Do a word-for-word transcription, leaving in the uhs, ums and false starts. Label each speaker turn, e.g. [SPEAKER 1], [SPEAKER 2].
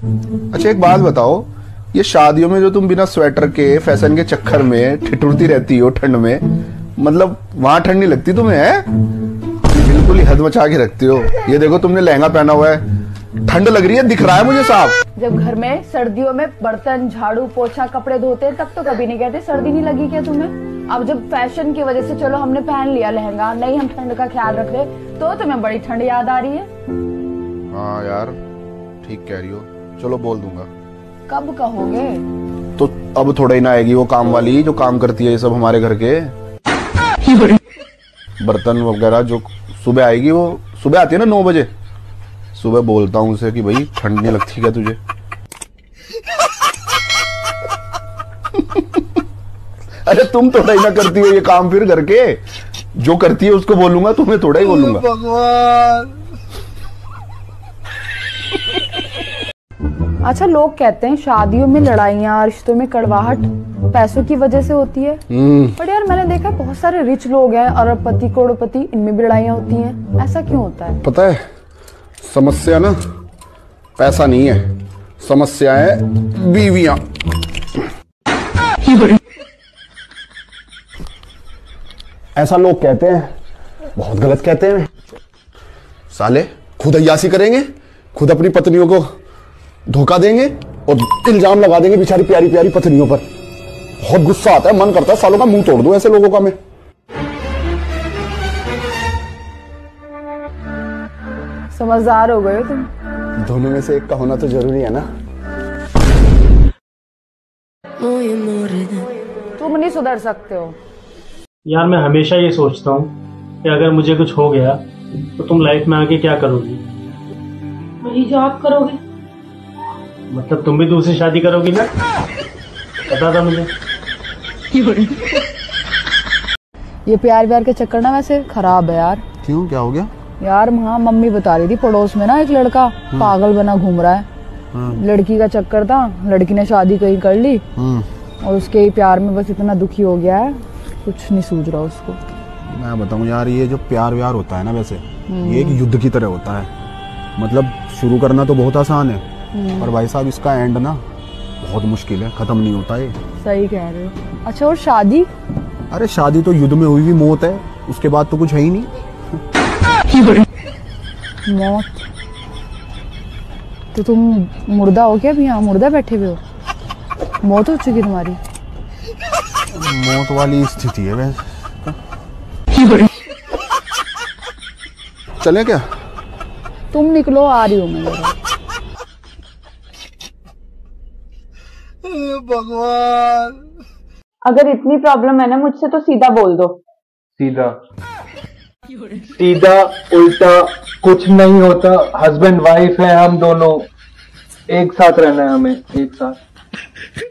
[SPEAKER 1] अच्छा एक बात बताओ, ये शादियों में जो तुम बिना स्वेटर के फैशन के चक्कर में ठिठुरती रहती हो ठंड में, मतलब वहां ठंड नहीं लगती तुम्हें? है बिल्कुल ही हद मचा के रखती हो। ये देखो तुमने लहंगा पहना हुआ है, ठंड लग रही है, दिख रहा है मुझे साफ।
[SPEAKER 2] जब घर में सर्दियों में बर्तन झाड़ू पोछा कपड़े धोते तब तो कभी नहीं कहते सर्दी नहीं लगी क्या तुम्हें। अब जब फैशन की वजह से चलो हमने पहन लिया लहंगा, नहीं हम ठंड का ख्याल रख रहे तो तुम्हें बड़ी ठंड याद आ रही है।
[SPEAKER 1] हाँ यार ठीक कह रही हो, चलो बोल दूंगा।
[SPEAKER 2] कब कहोगे?
[SPEAKER 1] तो अब थोड़ा ही ना आएगी वो काम वाली जो काम करती है ये सब हमारे घर के बर्तन वगैरह, जो सुबह आएगी, वो सुबह आती है ना नौ बजे। सुबह बोलता हूँ उसे कि भाई ठंड नहीं लगती क्या तुझे? अरे तुम थोड़ा ही ना करती हो ये काम फिर घर के, जो करती है उसको बोलूंगा, तुम्हें थोड़ा ही बोलूंगा।
[SPEAKER 3] भगवान।
[SPEAKER 2] अच्छा लोग कहते हैं शादियों में लड़ाइयाँ रिश्तों में कड़वाहट पैसों की वजह से होती है, बट यार मैंने देखा बहुत सारे रिच लोग हैं अरबपति करोड़पति, इनमें भी लड़ाइयाँ होती हैं, ऐसा क्यों होता है?
[SPEAKER 1] पता है समस्या ना पैसा नहीं है, समस्या है बीवियां। ऐसा लोग कहते हैं, बहुत गलत कहते हैं। साले खुद अय्यासी करेंगे, खुद अपनी पत्नियों को धोखा देंगे और इल्जाम लगा देंगे बेचारी प्यारी प्यारी पत्नियों पर। बहुत गुस्सा आता है, मन करता है सालों का मुंह तोड़ दूं ऐसे लोगों का मैं।
[SPEAKER 2] समझदार हो गए हो तुम।
[SPEAKER 1] दोनों में से एक का होना तो जरूरी है ना।
[SPEAKER 2] तुम नहीं सुधर सकते हो
[SPEAKER 4] यार। मैं हमेशा ये सोचता हूँ कि अगर मुझे कुछ हो गया तो तुम लाइफ में आके क्या करोगी?
[SPEAKER 2] वही जो आप करोगे।
[SPEAKER 4] मतलब तुम भी दूसरी शादी करोगी ना? पता था मुझे।
[SPEAKER 2] ये प्यार व्यार के चक्कर ना वैसे खराब है यार।
[SPEAKER 1] क्यों, क्या हो गया?
[SPEAKER 2] यार वहाँ मम्मी बता रही थी पड़ोस में ना एक लड़का पागल बना घूम रहा है। लड़की का चक्कर था, लड़की ने शादी कहीं कर ली और उसके ही प्यार में बस इतना दुखी हो गया है, कुछ नहीं सूझ रहा उसको।
[SPEAKER 1] मैं बताऊं यार, ये जो प्यार व्यार होता है ना वैसे ये एक युद्ध की तरह होता है। मतलब शुरू करना तो बहुत आसान है और भाई साहब इसका एंड ना बहुत मुश्किल है, खत्म नहीं होता ये।
[SPEAKER 2] सही कह रहे हो। अच्छा और शादी?
[SPEAKER 1] अरे शादी तो युद्ध में हुई भी मौत है, उसके बाद तो कुछ है ही नहीं।
[SPEAKER 2] मौत? तो तुम मुर्दा हो क्या अभी? यहाँ मुर्दा बैठे हुए हो? मौत हो चुकी तुम्हारी?
[SPEAKER 1] मौत वाली स्थिति है वैसे। चले क्या?
[SPEAKER 2] तुम निकलो, आ रही हूँ मैं।
[SPEAKER 3] भगवान।
[SPEAKER 2] अगर इतनी प्रॉब्लम है ना मुझसे तो सीधा बोल दो।
[SPEAKER 3] सीधा सीधा उल्टा कुछ नहीं होता। हस्बैंड वाइफ है हम दोनों, एक साथ रहना है हमें, एक साथ।